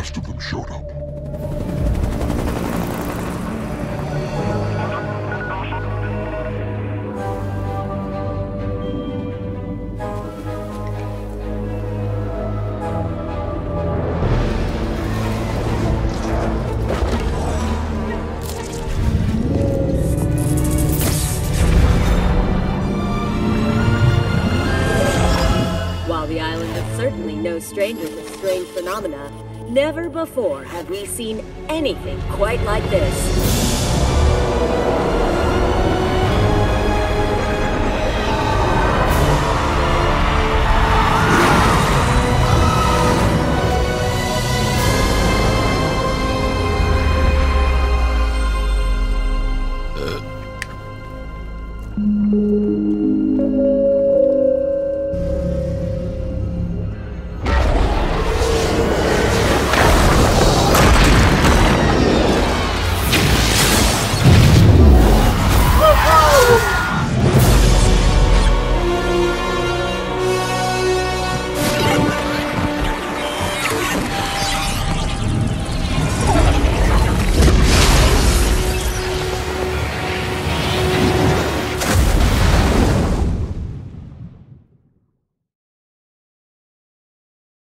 rest of them showed up. While the island is certainly no stranger to strange phenomena, never before have we seen anything quite like this.